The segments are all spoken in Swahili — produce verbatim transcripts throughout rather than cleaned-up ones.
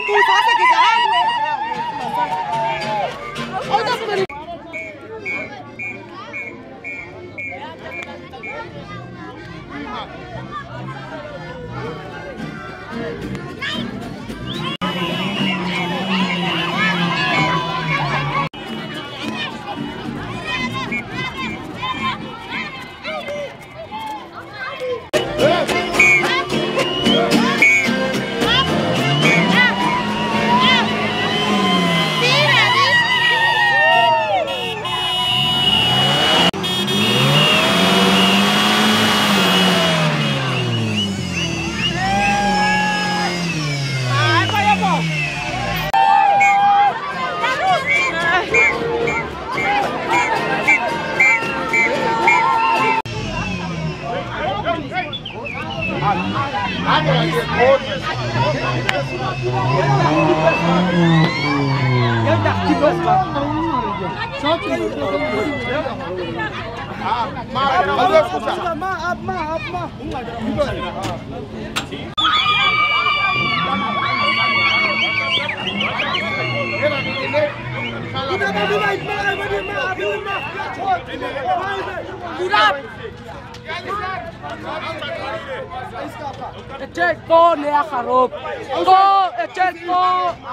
Ecek ko niya karop. Ko, ecek ko.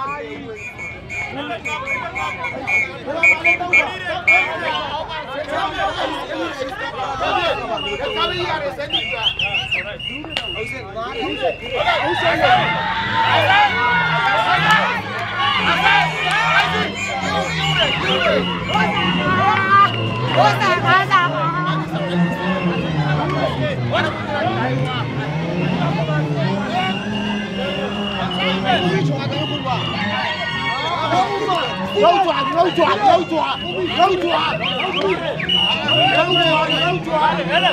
Lâu chọa, lâu chọa, lâu chọa, lâu chọa, lâu chọa, lâu chọa.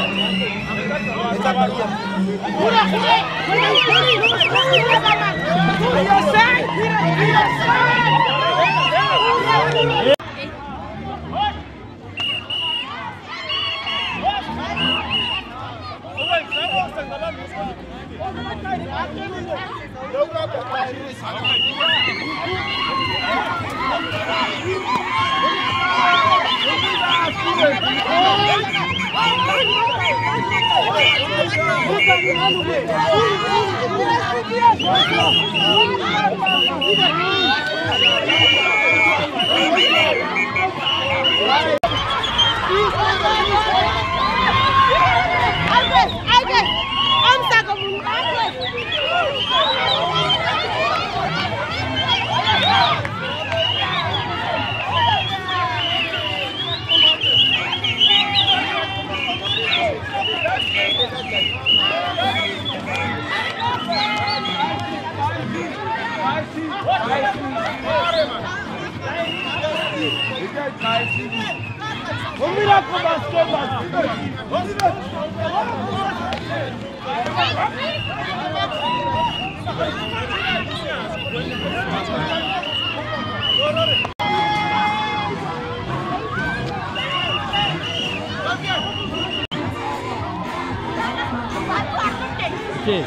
Okay.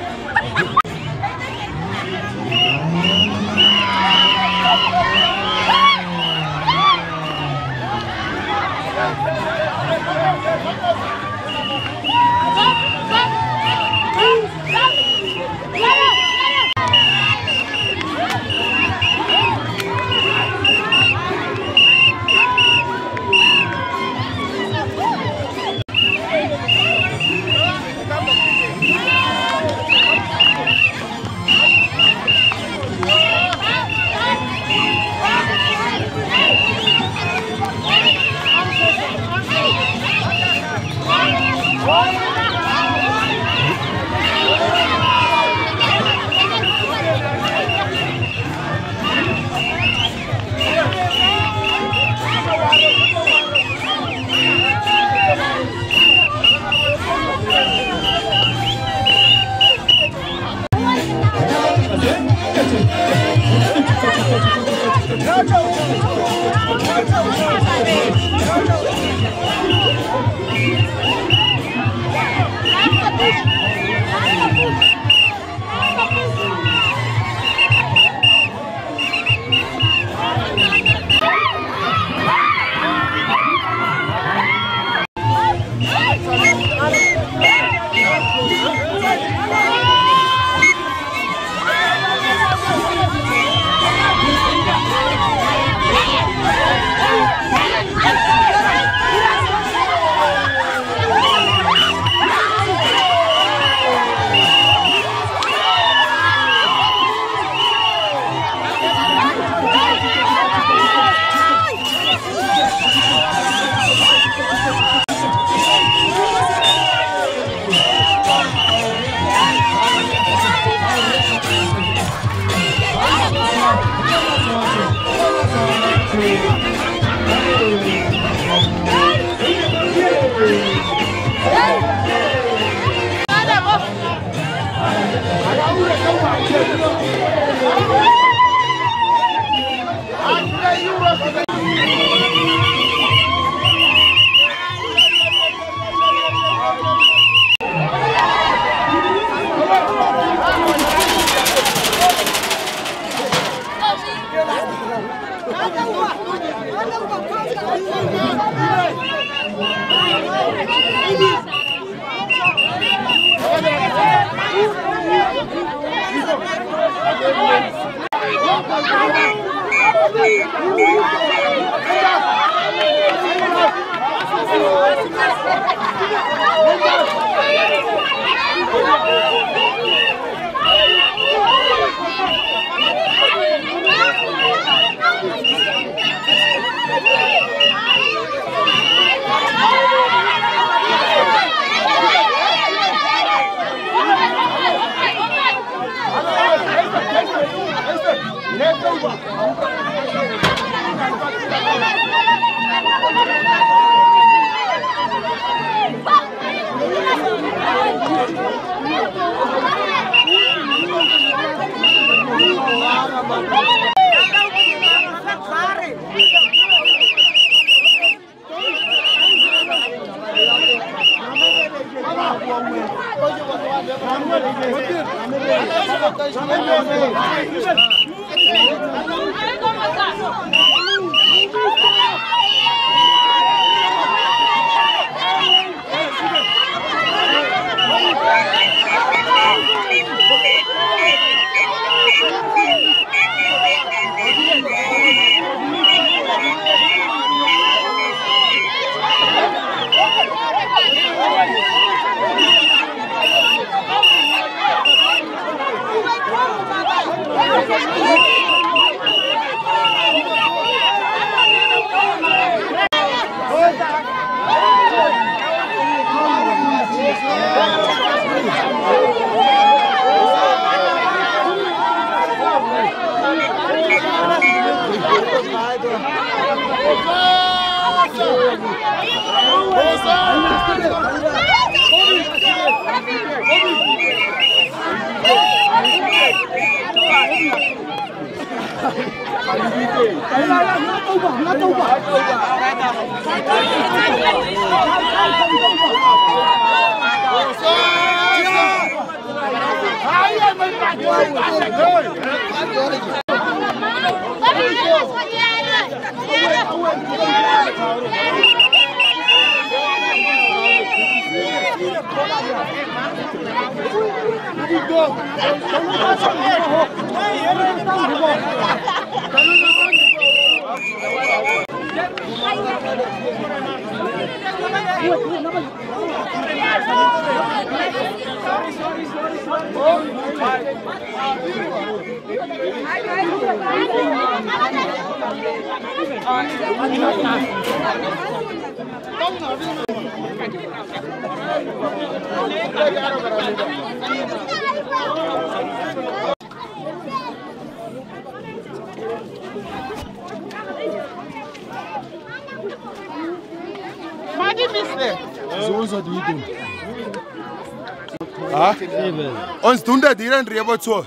Ons doen dit hier in Rewot so.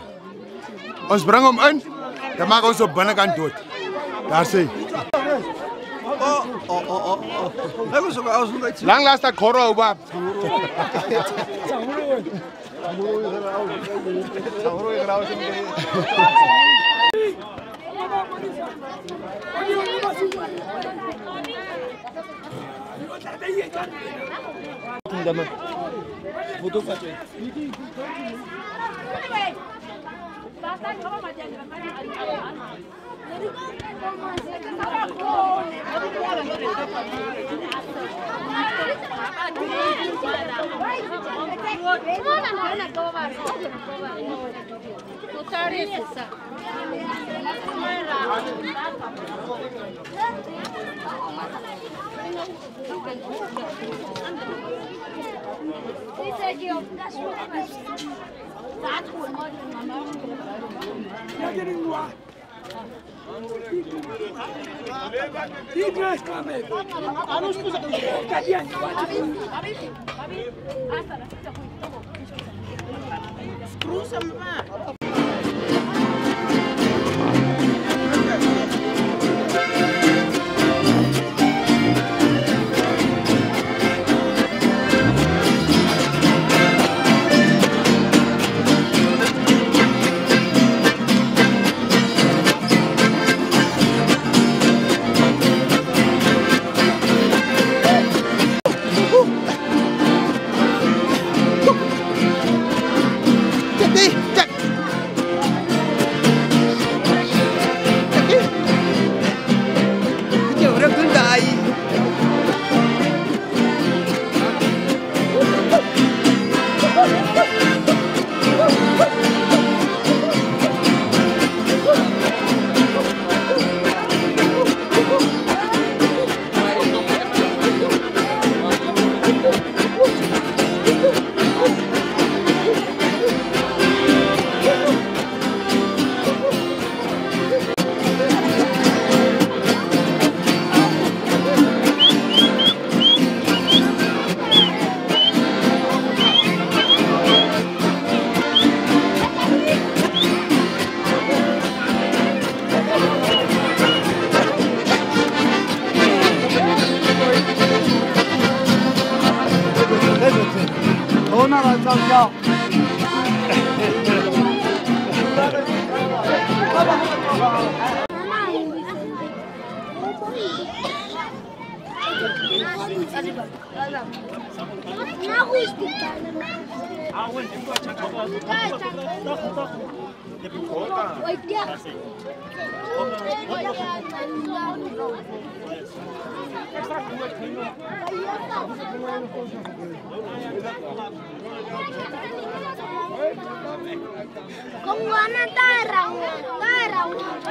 Ons bring hom in, dan maak ons op binnekant dood. Daar sê. Oh, oh, oh, oh. Ek was ook aus nog iets. Lang laat dat korro op. Foto foto. Kungwana tara, tara.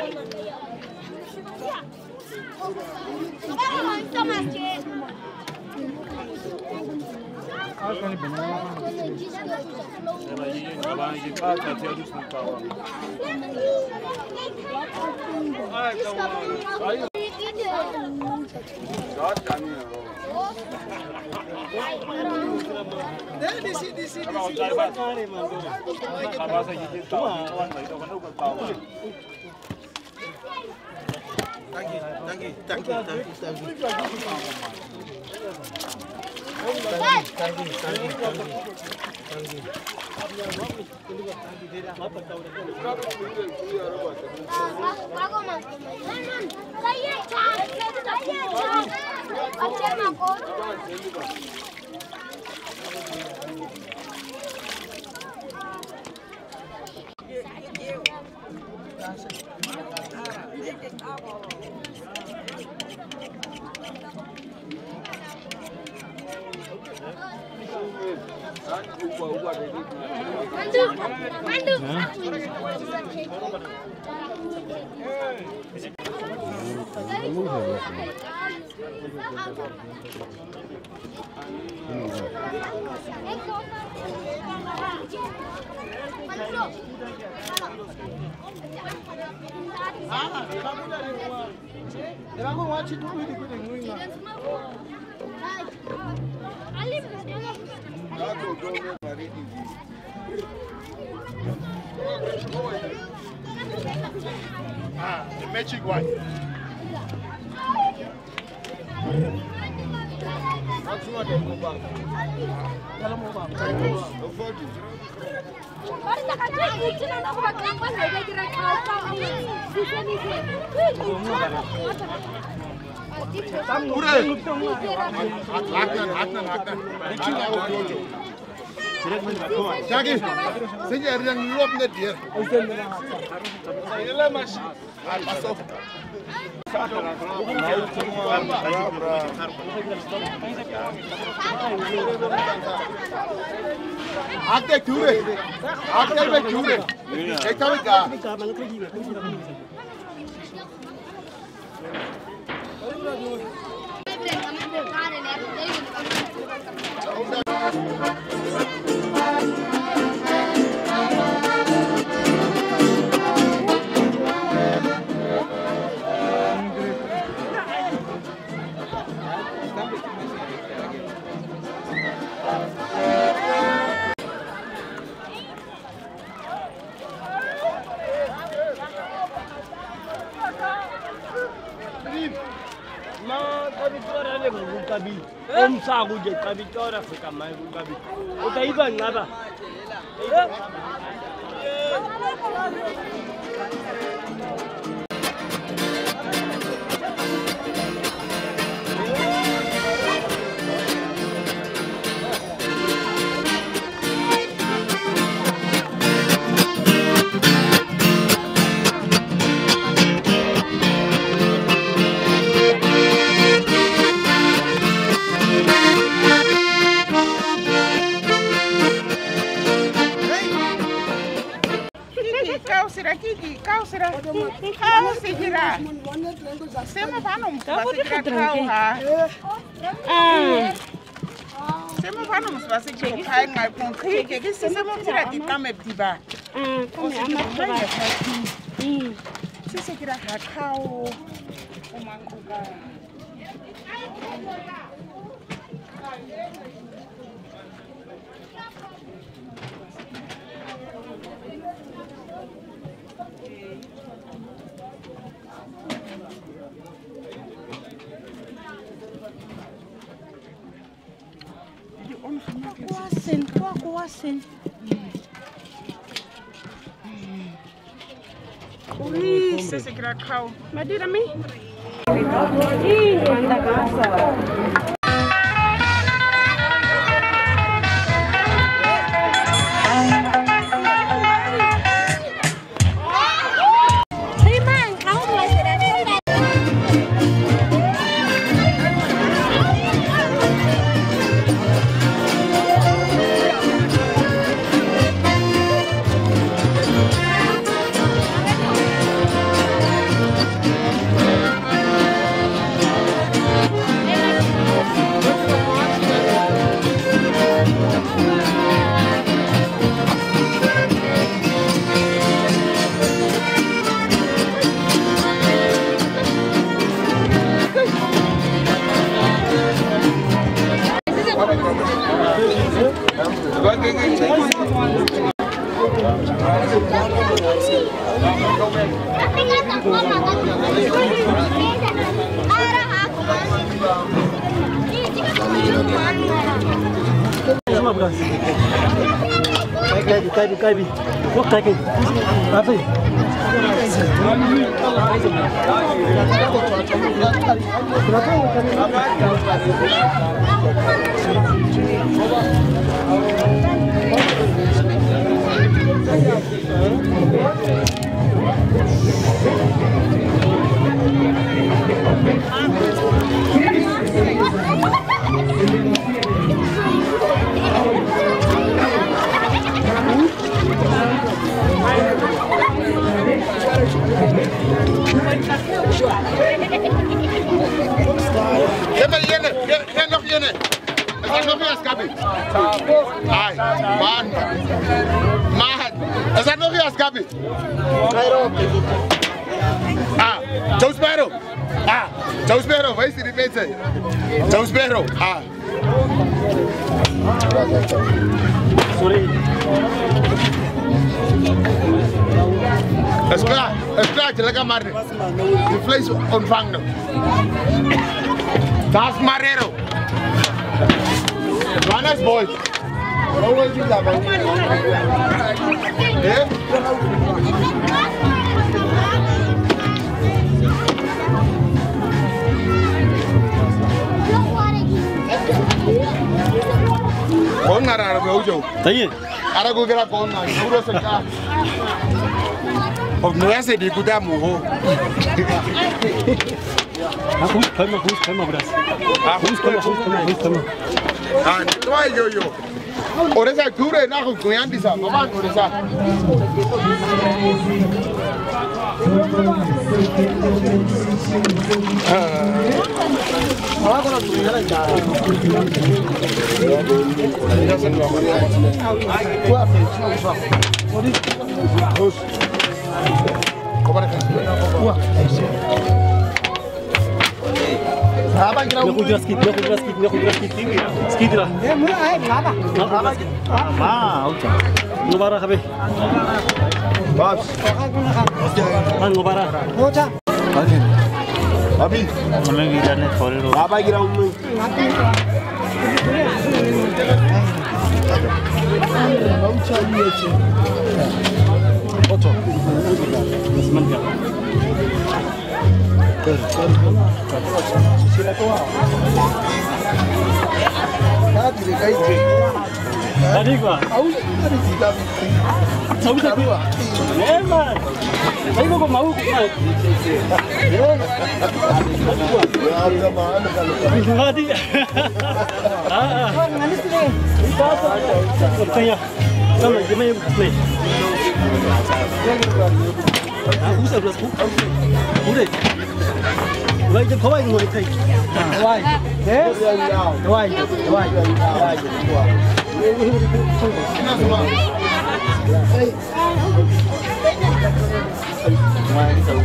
Ah, the magic one. Jackie, sing it and look at dear. Akte cure. Akte be cure. Ekta be ka. ngokukabi. Umsako nje qabi tora fika manje ngokukabi. Utayiba ngaba. Kausira kiki, kausira, kausikira. Sema pano msibasi kau ha. Sema pano msibasi kau hai ngai pun kiki, kisi sema kira di kame tiba. Kame ama tiba. Sisi kira ha kau umanguga. Kuasin, kuah kuasin. Ui, sisi kira kau. Madira mi? Ih, anda casa. Kabi, kabi. Kok kabi? Apa? Jemme jenne, jenne nog jenne. Er zijn nog eens Gabi. Ai, man. Man. Er zijn nog eens Gabi. Ah, Joe Sparrow. Ah, Joe Sparrow, waar is die mensen? Joe Sparrow. Ah. Sorry. Het is klaar, het is klaar, je lekker maar. De vlees ontvangen. Dat is Marrero. Johannes boy. Hoe is het daarbij? Eh? Kau nggak ada bau jauh. Tanya. Ada gue kira kau nggak, udah sekarang. Oh, nu ese di kuda muho. Aku, kamu, aku, kamu beras. Aku, kamu, kamu, kamu. Ah, tu aja yo yo. Orang saya kure nak aku goyang di sana, apa orang saya? Ah, kalau tu jalan jalan. Jangan lupa. Aku apa? Mari. Terus. Wah. Apa kira? Aku jelas skit, aku jelas skit, aku jelas skit tinggi. Skit lah. Ya, mula ay, ngapa? Apa? Ah, oke. Ngobara kabe. Bos. Man ngobara. Ocha. Oke. Abi, Mana kita ni foreign. apa kira umum? Ocho. Semangat. Tadi gua. Tahu tak? Memang. Saya kau mau kau. Tadi. Ah. Manis ni. Tanya. Sama gimana yang play? Usah belas. Udah. Vậy chứ có anh ngồi thịt. Rồi. Thế. Rồi. Rồi. Ngoài cái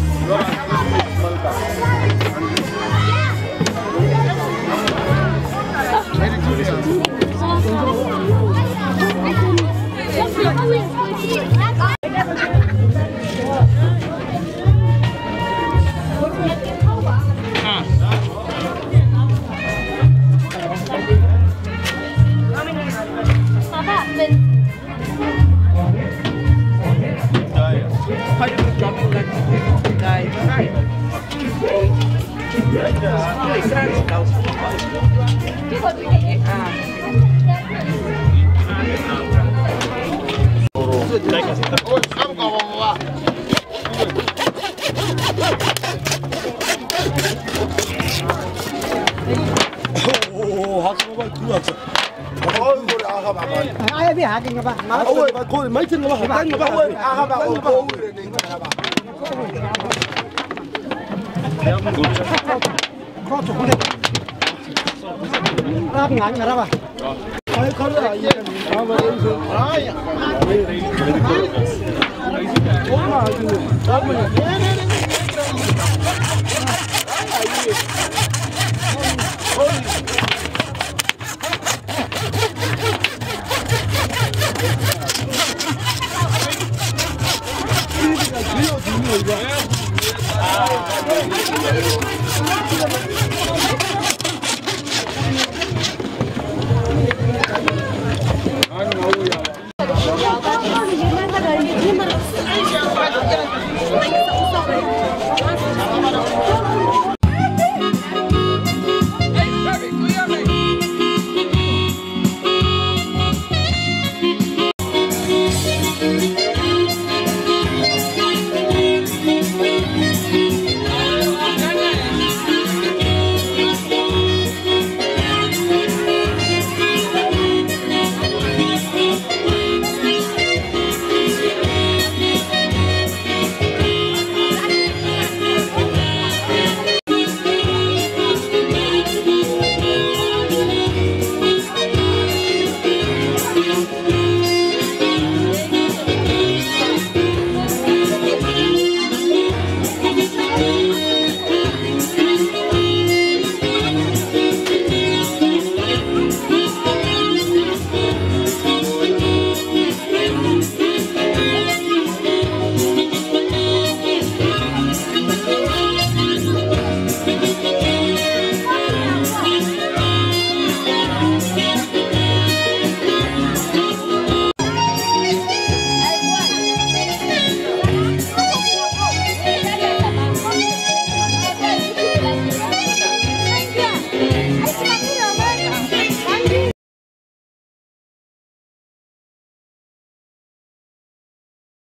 Ai biết hả kinh ba? Má ơi, ba coi mấy chân ba, đánh ba ơi. À ba ơi, ba ơi. Có chỗ này. Ra ngắn ngắn ra ba. Ai có là gì? À ba ơi. Ai. Ôi mà gì? Đó mình. Ôi. Thank you.